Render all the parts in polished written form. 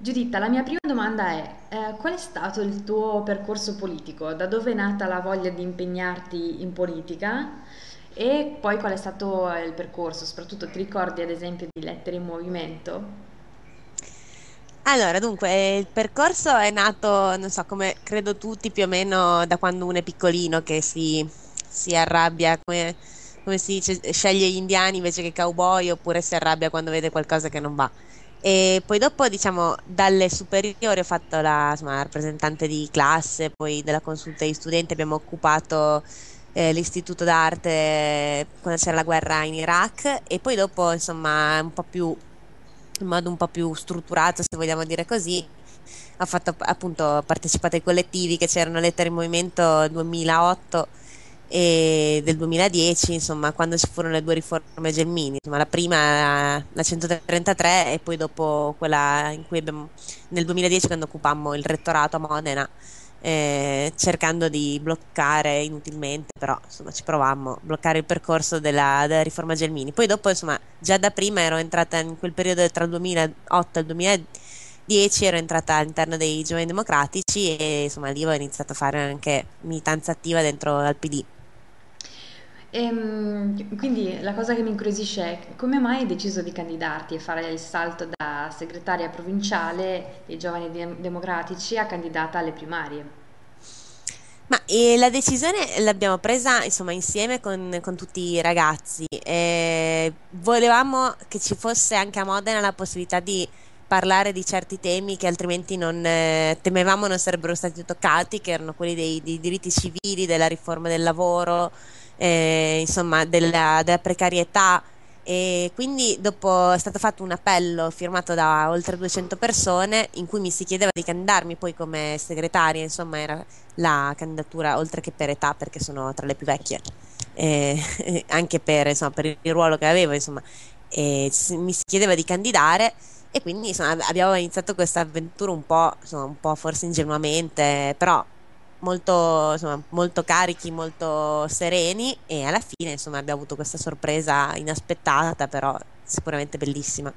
Giuditta, la mia prima domanda è, qual è stato il tuo percorso politico? Da dove è nata la voglia di impegnarti in politica? E poi qual è stato il percorso? Soprattutto ti ricordi ad esempio di Lettere in Movimento? Allora, dunque, il percorso è nato, non so, come credo tutti più o meno da quando uno è piccolino che si arrabbia, come si dice, sceglie gli indiani invece che i cowboy, oppure si arrabbia quando vede qualcosa che non va. E poi dopo, diciamo, dalle superiori ho fatto insomma, rappresentante di classe, poi della consulta di studenti abbiamo occupato l'istituto d'arte quando c'era la guerra in Iraq e poi dopo, insomma, un po' più in modo un po' più strutturato, se vogliamo dire così. Ho fatto appunto, ho partecipato ai collettivi che c'erano Lettere in Movimento 2008 e del 2010, insomma, quando ci furono le due riforme Gelmini, insomma, la prima, la 133, e poi dopo quella in cui nel 2010 quando occupammo il rettorato a Modena, cercando di bloccare inutilmente, però insomma ci provammo a bloccare il percorso della riforma Gelmini. Poi dopo, insomma, già da prima ero entrata in quel periodo tra il 2008 e il 2010, ero entrata all'interno dei Giovani Democratici e insomma lì ho iniziato a fare anche militanza attiva dentro al PD. Quindi la cosa che mi incuriosisce è come mai hai deciso di candidarti e fare il salto da segretaria provinciale dei Giovani Democratici a candidata alle primarie? Ma la decisione l'abbiamo presa insomma insieme con tutti i ragazzi. Volevamo che ci fosse anche a Modena la possibilità di parlare di certi temi che altrimenti non temevamo non sarebbero stati toccati, che erano quelli dei diritti civili, della riforma del lavoro, insomma della precarietà. E quindi dopo è stato fatto un appello firmato da oltre 200 persone in cui mi si chiedeva di candidarmi poi come segretaria, insomma era la candidatura, oltre che per età, perché sono tra le più vecchie, anche per, insomma, per il ruolo che avevo, insomma, mi si chiedeva di candidare e quindi insomma, abbiamo iniziato questa avventura un po', insomma, un po' forse ingenuamente, però molto, insomma, molto carichi, molto sereni e alla fine insomma, abbiamo avuto questa sorpresa inaspettata, però sicuramente bellissima.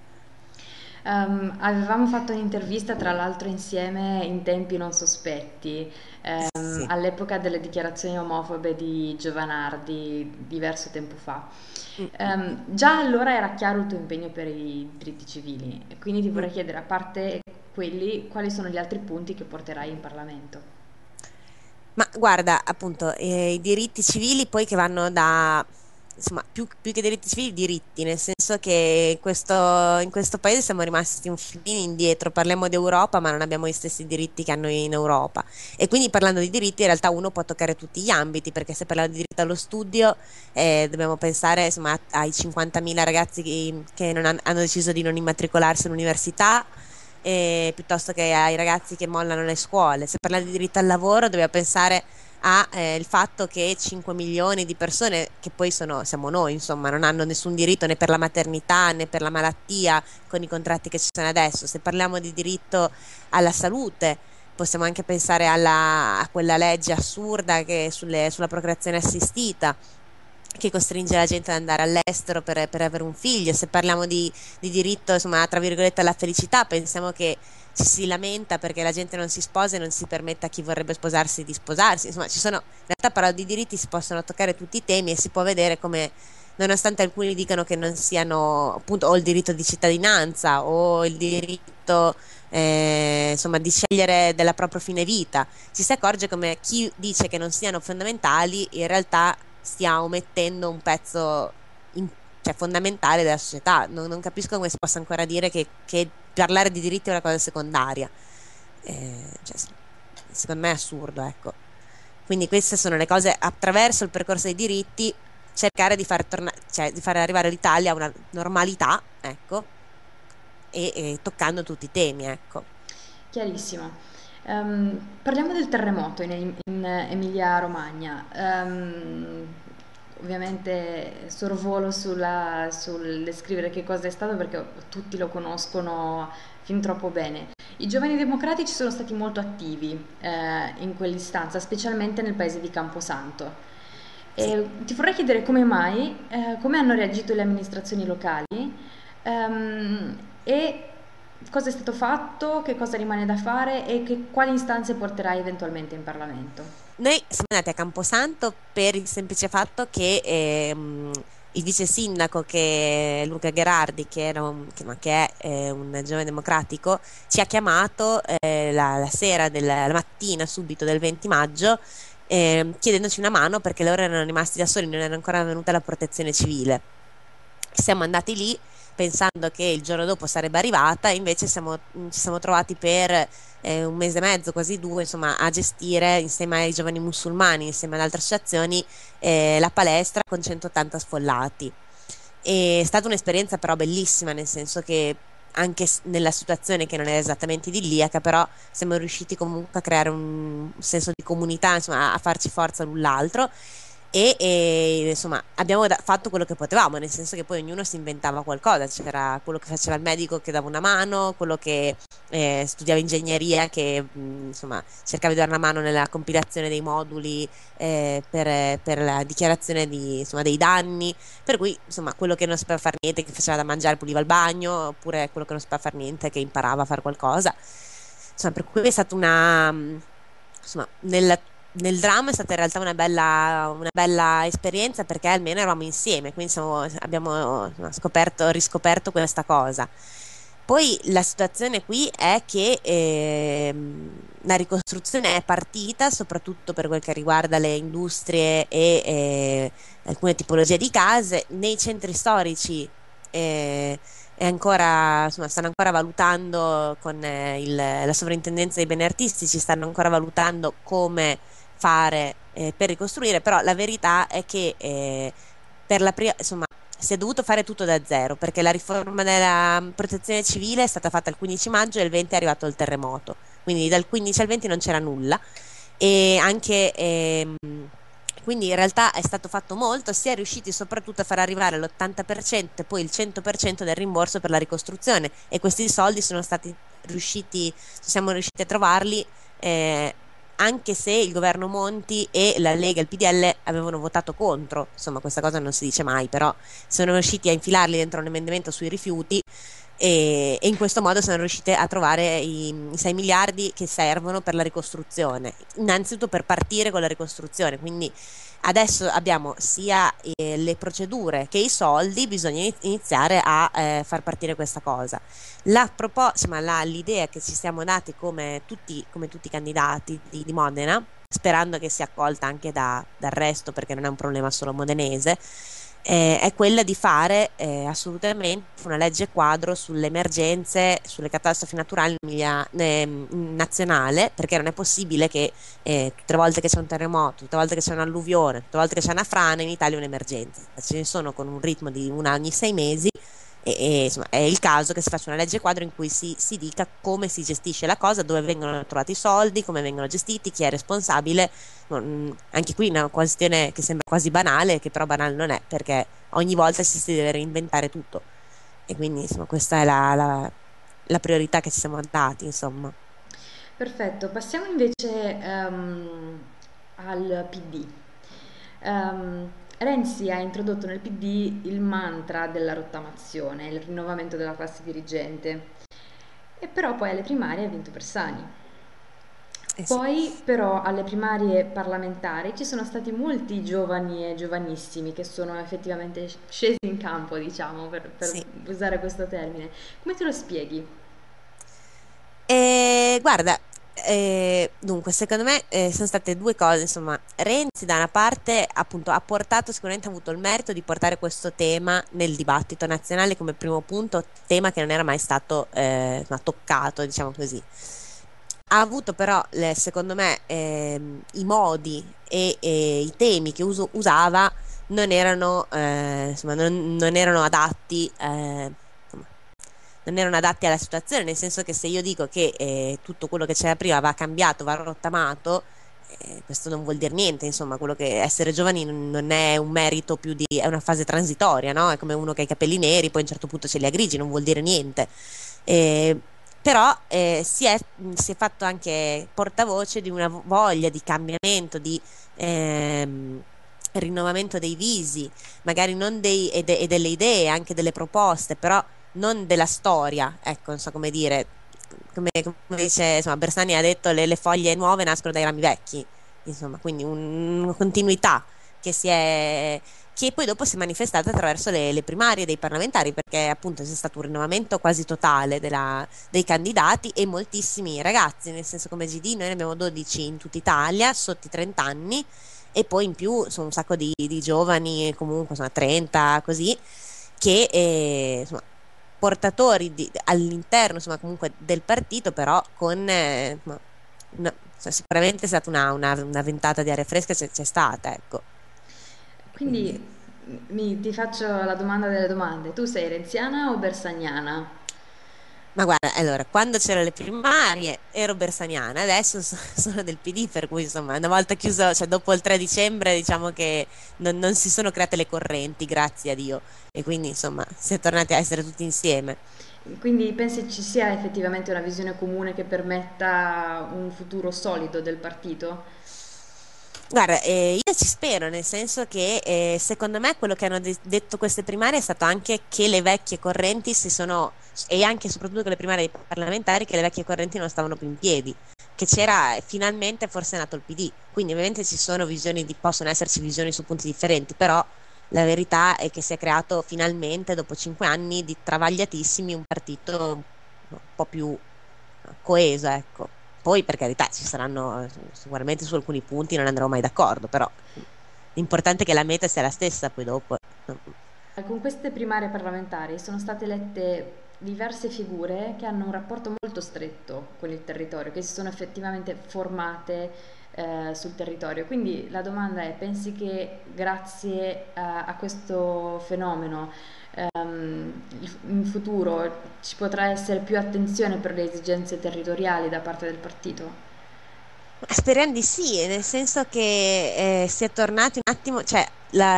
Avevamo fatto un'intervista tra l'altro insieme in tempi non sospetti, Sì. all'epoca delle dichiarazioni omofobe di Giovanardi, diverso tempo fa. Mm, Già allora era chiaro il tuo impegno per i diritti civili, e quindi ti mm. vorrei chiedere, a parte quelli, quali sono gli altri punti che porterai in Parlamento? Ma guarda, appunto, i diritti civili poi che vanno da, insomma, più che diritti civili, diritti, nel senso che in questo paese siamo rimasti un filino indietro, parliamo di Europa, ma non abbiamo gli stessi diritti che hanno in Europa. E quindi parlando di diritti, in realtà uno può toccare tutti gli ambiti, perché se parliamo di diritto allo studio, dobbiamo pensare, insomma, ai 50.000 ragazzi che hanno deciso di non immatricolarsi all'università piuttosto che ai ragazzi che mollano le scuole. Se parliamo di diritto al lavoro, dobbiamo pensare il fatto che 5 milioni di persone, che poi siamo noi, insomma, non hanno nessun diritto né per la maternità né per la malattia con i contratti che ci sono adesso. Se parliamo di diritto alla salute, possiamo anche pensare a quella legge assurda sulla procreazione assistita che costringe la gente ad andare all'estero per avere un figlio. Se parliamo di diritto, insomma, tra virgolette, alla felicità, pensiamo che ci si lamenta perché la gente non si sposa e non si permette a chi vorrebbe sposarsi di sposarsi. Insomma, in realtà parlando di diritti si possono toccare tutti i temi e si può vedere come, nonostante alcuni dicano che non siano, appunto, o il diritto di cittadinanza o il diritto, insomma, di scegliere della propria fine vita, ci si accorge come chi dice che non siano fondamentali in realtà stia omettendo un pezzo cioè, fondamentale della società. Non capisco come si possa ancora dire che parlare di diritti è una cosa secondaria. Cioè, secondo me è assurdo, ecco. Quindi queste sono le cose attraverso il percorso dei diritti, cercare di cioè, di far arrivare l'Italia a una normalità, ecco, e toccando tutti i temi, ecco. Chiarissimo. Parliamo del terremoto in Emilia-Romagna. Ovviamente sorvolo sul descrivere che cosa è stato perché tutti lo conoscono fin troppo bene. I giovani democratici sono stati molto attivi in quell'istanza, specialmente nel paese di Camposanto. Sì. E ti vorrei chiedere come mai, come hanno reagito le amministrazioni locali e cosa è stato fatto, che cosa rimane da fare e quali istanze porterai eventualmente in Parlamento. Noi siamo andati a Camposanto per il semplice fatto che il vice sindaco, che è Luca Gherardi, che è un giovane democratico, ci ha chiamato la sera la mattina subito del 20 maggio, chiedendoci una mano perché loro erano rimasti da soli, non era ancora venuta la protezione civile. Siamo andati lì pensando che il giorno dopo sarebbe arrivata, invece ci siamo trovati per un mese e mezzo, quasi due, insomma, a gestire insieme ai giovani musulmani, insieme ad altre associazioni, la palestra con 180 sfollati. È stata un'esperienza però bellissima, nel senso che anche nella situazione che non era esattamente idilliaca, però siamo riusciti comunque a creare un senso di comunità, insomma, a farci forza l'un l'altro insomma abbiamo fatto quello che potevamo, nel senso che poi ognuno si inventava qualcosa, c'era quello che faceva il medico che dava una mano, quello che studiava ingegneria che insomma cercava di dare una mano nella compilazione dei moduli per la dichiarazione insomma, dei danni, per cui insomma quello che non sapeva fare niente, che faceva da mangiare puliva il bagno, oppure quello che non sapeva fare niente che imparava a fare qualcosa, insomma per cui è stata insomma nel dramma è stata in realtà una bella esperienza perché almeno eravamo insieme, quindi abbiamo insomma, riscoperto questa cosa. Poi la situazione qui è che la ricostruzione è partita soprattutto per quel che riguarda le industrie e alcune tipologie di case. Nei centri storici stanno ancora valutando con la sovrintendenza dei beni artistici, stanno ancora valutando come fare per ricostruire, però la verità è che insomma, si è dovuto fare tutto da zero perché la riforma della protezione civile è stata fatta il 15 maggio e il 20 è arrivato il terremoto, quindi dal 15 al 20 non c'era nulla e anche quindi in realtà è stato fatto molto, si è riusciti soprattutto a far arrivare l'80% e poi il 100% del rimborso per la ricostruzione e questi soldi siamo riusciti a trovarli anche se il governo Monti e la Lega e il PDL avevano votato contro, insomma questa cosa non si dice mai, però sono riusciti a infilarli dentro un emendamento sui rifiuti e in questo modo sono riuscite a trovare i 6 miliardi che servono per la ricostruzione, innanzitutto per partire con la ricostruzione, quindi adesso abbiamo sia le procedure che i soldi, bisogna iniziare a far partire questa cosa. L'idea che ci siamo dati come tutti i candidati di Modena, sperando che sia accolta anche dal resto perché non è un problema solo modenese, è quella di fare assolutamente una legge quadro sulle emergenze, sulle catastrofi naturali nazionale, perché non è possibile che tutte le volte che c'è un terremoto, tutte le volte che c'è un'alluvione, tutte le volte che c'è una frana in Italia è un'emergenza, ce ne sono con un ritmo di una ogni 6 mesi insomma, è il caso che si faccia una legge quadro in cui si dica come si gestisce la cosa, dove vengono trovati i soldi, come vengono gestiti, chi è responsabile. Anche qui una questione che sembra quasi banale, che però banale non è, perché ogni volta si deve reinventare tutto. E quindi insomma, questa è la priorità che ci siamo dati, insomma. Perfetto, passiamo invece al PD. Renzi ha introdotto nel PD il mantra della rottamazione, il rinnovamento della classe dirigente, e però poi alle primarie ha vinto Bersani. Sì. Poi però alle primarie parlamentari ci sono stati molti giovani e giovanissimi che sono effettivamente scesi in campo, diciamo, per Sì. usare questo termine. Come te lo spieghi? Guarda, dunque, secondo me sono state due cose, insomma, Renzi da una parte appunto sicuramente ha avuto il merito di portare questo tema nel dibattito nazionale come primo punto, tema che non era mai stato insomma, toccato, diciamo così. Ha avuto però, secondo me, i modi e i temi che usava non erano, insomma, non erano adatti, insomma, non erano adatti alla situazione, nel senso che se io dico che tutto quello che c'era prima va cambiato, va rottamato, questo non vuol dire niente, insomma, quello che essere giovani non è un merito più è una fase transitoria, no? È come uno che ha i capelli neri, poi a un certo punto ce li ha grigi, non vuol dire niente. Eh, Però si è fatto anche portavoce di una voglia di cambiamento, di ehm, rinnovamento dei visi, magari non e delle idee, anche delle proposte, però non della storia, ecco, non so come dire, come dice, insomma, Bersani ha detto le foglie nuove nascono dai rami vecchi, insomma, quindi una continuità che si è che poi dopo si è manifestata attraverso le primarie dei parlamentari, perché appunto c'è stato un rinnovamento quasi totale dei candidati e moltissimi ragazzi, nel senso come GD noi ne abbiamo 12 in tutta Italia, sotto i 30 anni, e poi in più sono un sacco di giovani, comunque insomma 30 così, che insomma, portatori all'interno insomma comunque del partito, però con sicuramente è stata una ventata di aria fresca, c'è stata, ecco. Quindi Quindi ti faccio la domanda delle domande. Tu sei renziana o bersagnana? ma guarda, allora, quando c'erano le primarie ero bersaniana, adesso sono del PD, per cui insomma, una volta chiuso, cioè dopo il 3 dicembre, diciamo che non si sono create le correnti, grazie a Dio, e quindi insomma, si è tornati a essere tutti insieme. Quindi pensi ci sia effettivamente una visione comune che permetta un futuro solido del partito? Guarda, io ci spero, nel senso che secondo me quello che hanno detto queste primarie è stato anche che le vecchie correnti e anche e soprattutto con le primarie dei parlamentari, che le vecchie correnti non stavano più in piedi, che c'era finalmente forse è nato il PD, quindi ovviamente possono esserci visioni su punti differenti, però la verità è che si è creato finalmente, dopo 5 anni di travagliatissimi, un partito un po' più coeso, ecco. Poi, per carità, ci saranno sicuramente su alcuni punti non andrò mai d'accordo, però l'importante è che la meta sia la stessa, poi dopo. Con queste primarie parlamentari sono state elette diverse figure che hanno un rapporto molto stretto con il territorio, che si sono effettivamente formate sul territorio. Quindi la domanda è, pensi che grazie a questo fenomeno in futuro ci potrà essere più attenzione per le esigenze territoriali da parte del partito? Speriamo di sì, nel senso che si è tornati un attimo, cioè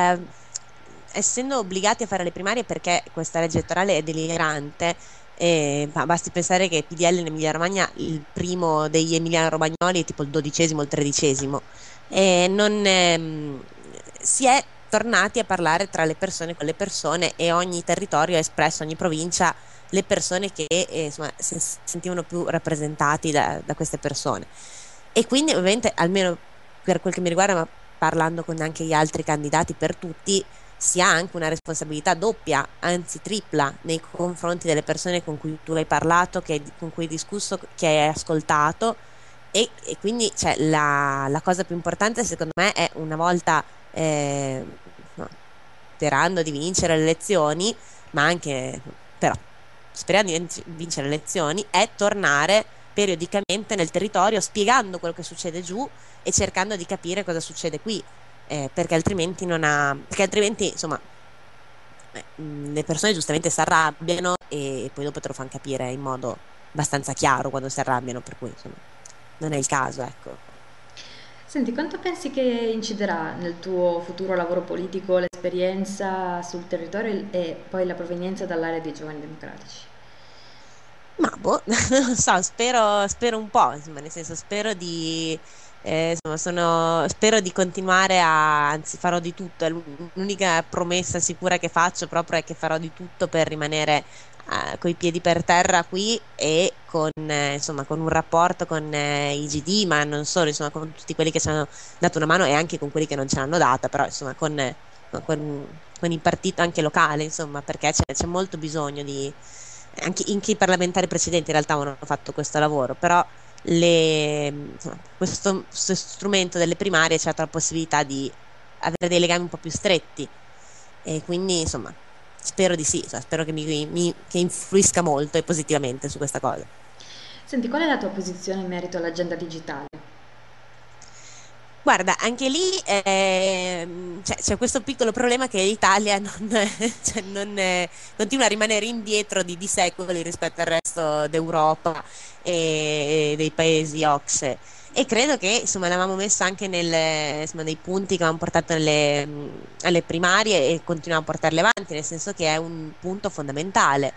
essendo obbligati a fare le primarie perché questa legge elettorale è delirante, basti pensare che PDL in Emilia-Romagna, il primo degli Emiliano-Romagnoli è tipo il 12° o il 13°, e non, si è tornati a parlare tra le persone con le persone, e ogni territorio ha espresso, ogni provincia, le persone che insomma, si sentivano più rappresentati da queste persone. E quindi ovviamente, almeno per quel che mi riguarda, ma parlando con anche gli altri candidati, per tutti, si ha anche una responsabilità doppia, anzi tripla, nei confronti delle persone con cui tu hai parlato, con cui hai discusso, che hai ascoltato, e quindi cioè, la cosa più importante secondo me è, una volta no, sperando di vincere le elezioni, ma anche però sperando di vincere le elezioni, è tornare periodicamente nel territorio spiegando quello che succede giù e cercando di capire cosa succede qui, perché altrimenti insomma le persone giustamente si arrabbiano, e poi dopo te lo fanno capire in modo abbastanza chiaro quando si arrabbiano, per cui insomma non è il caso, ecco. Senti, quanto pensi che inciderà nel tuo futuro lavoro politico l'esperienza sul territorio e poi la provenienza dall'area dei Giovani Democratici? Ma boh, non lo so, spero un po', insomma, nel senso insomma, spero di continuare anzi farò di tutto, è l'unica promessa sicura che faccio proprio è che farò di tutto per rimanere coi piedi per terra qui, e insomma, con un rapporto con i GD, ma non solo, insomma, con tutti quelli che ci hanno dato una mano e anche con quelli che non ce l'hanno data, però insomma, con il partito anche locale, insomma, perché c'è molto bisogno anche i parlamentari precedenti in realtà avevano fatto questo lavoro, però insomma, questo strumento delle primarie ci ha dato la possibilità di avere dei legami un po' più stretti, e quindi insomma spero di sì, cioè, spero che influisca molto e positivamente su questa cosa. Senti, qual è la tua posizione in merito all'agenda digitale? Guarda, anche lì c'è questo piccolo problema che l'Italia cioè, continua a rimanere indietro di secoli rispetto al resto d'Europa e dei paesi OXE. E credo che insomma l'avevamo messo anche insomma, nei punti che avevamo portato alle primarie, e continuiamo a portarle avanti, nel senso che è un punto fondamentale.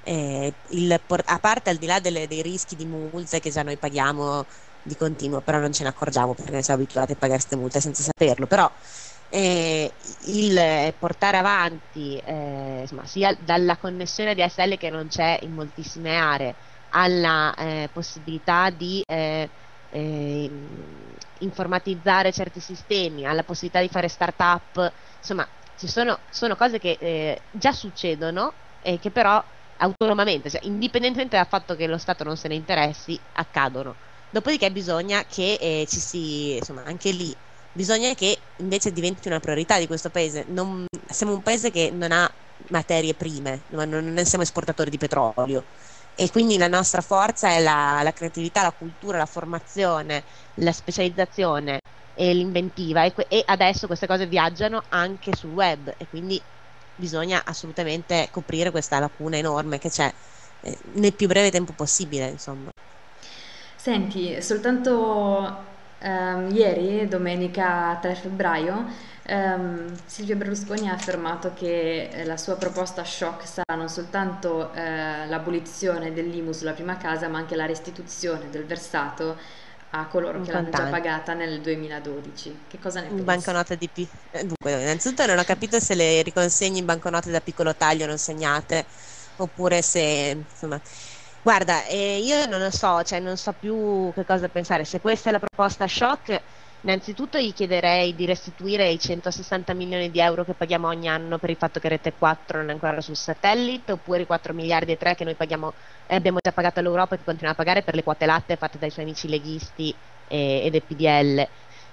A parte, al di là dei rischi di multe che già noi paghiamo di continuo, però non ce ne accorgiamo perché siamo abituati a pagare queste multe senza saperlo, però eh, il portare avanti, insomma, sia dalla connessione DSL che non c'è in moltissime aree, alla possibilità di eh, informatizzare certi sistemi, alla possibilità di fare start-up, insomma, sono cose che già succedono e che però autonomamente, cioè indipendentemente dal fatto che lo Stato non se ne interessi, accadono. Dopodiché bisogna che insomma, anche lì bisogna che invece diventi una priorità di questo paese. Siamo un paese che non ha materie prime, non siamo esportatori di petrolio e quindi la nostra forza è la creatività, la cultura, la formazione, la specializzazione e l'inventiva e adesso queste cose viaggiano anche sul web e quindi bisogna assolutamente coprire questa lacuna enorme che c'è nel più breve tempo possibile, insomma. Senti, soltanto ieri, domenica 3 febbraio, Silvio Berlusconi ha affermato che la sua proposta shock sarà non soltanto l'abolizione dell'IMU sulla prima casa, ma anche la restituzione del versato a coloro In che l'hanno già contanti. pagata nel 2012. Che cosa ne In pensi? banconote dunque, innanzitutto non ho capito se le riconsegni in banconote da piccolo taglio non segnate, oppure se, insomma, guarda, io non lo so, cioè non so più che cosa pensare. Se questa è la proposta shock, innanzitutto gli chiederei di restituire i 160 milioni di euro che paghiamo ogni anno per il fatto che Rete 4 non è ancora sul satellite, oppure i 4 miliardi e 3 che noi paghiamo, abbiamo già pagato all'Europa e che continua a pagare per le quote latte fatte dai suoi amici leghisti e del PDL.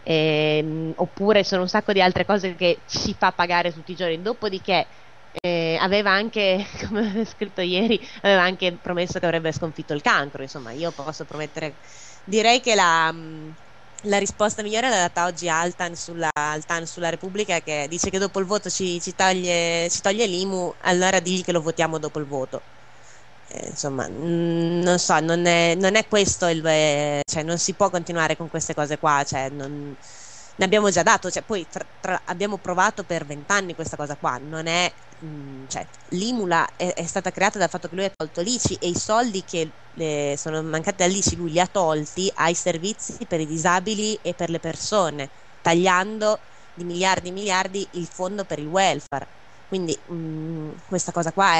Oppure sono un sacco di altre cose che ci fa pagare tutti i giorni. Dopodiché aveva anche, come aveva scritto ieri, aveva anche promesso che avrebbe sconfitto il cancro. Insomma, io posso promettere, direi che la risposta migliore l'ha data oggi al TAN sulla Repubblica, che dice che dopo il voto ci toglie l'IMU, allora digli che lo votiamo dopo il voto. Insomma, non so, non è questo cioè non si può continuare con queste cose qua, cioè ne abbiamo già dato, cioè poi abbiamo provato per 20 anni questa cosa qua, non è, cioè l'Imula è stata creata dal fatto che lui ha tolto l'ICI e i soldi che sono mancati dall'ICI lui li ha tolti ai servizi per i disabili e per le persone, tagliando di miliardi e miliardi il fondo per il welfare. Quindi questa cosa qua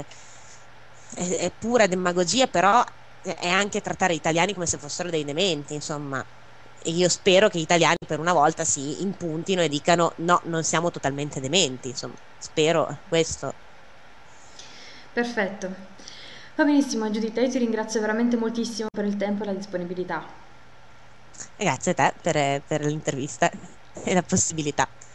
è pura demagogia, però è anche trattare gli italiani come se fossero dei dementi, insomma. E io spero che gli italiani per una volta si impuntino e dicano no, non siamo totalmente dementi, insomma. Spero questo. Perfetto. Va benissimo, Giuditta, io ti ringrazio veramente moltissimo per il tempo e la disponibilità. E grazie a te per l'intervista e la possibilità.